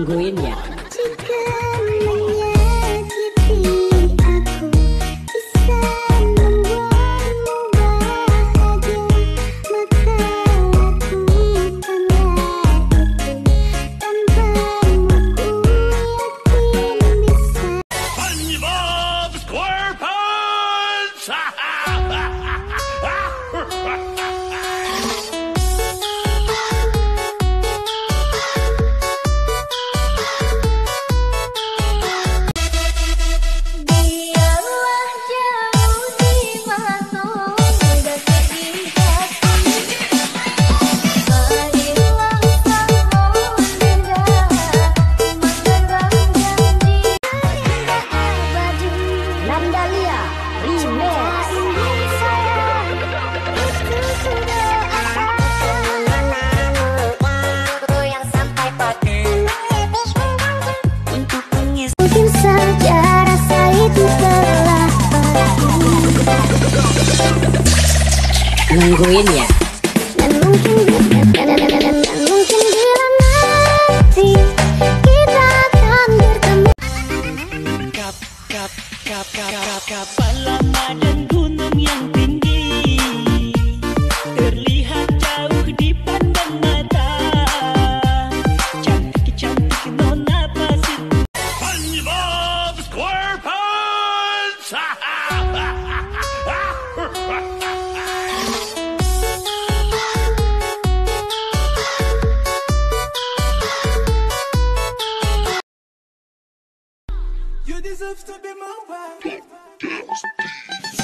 Nungguin ya. Nungguin ya. Dan mungkin bila nanti kita akan bertemu. Kapal lama dan gunung yang tinggi terlihat jauh dipandang mata. Cantik nona pasir. SpongeBob SquarePants. You deserve to be my wife.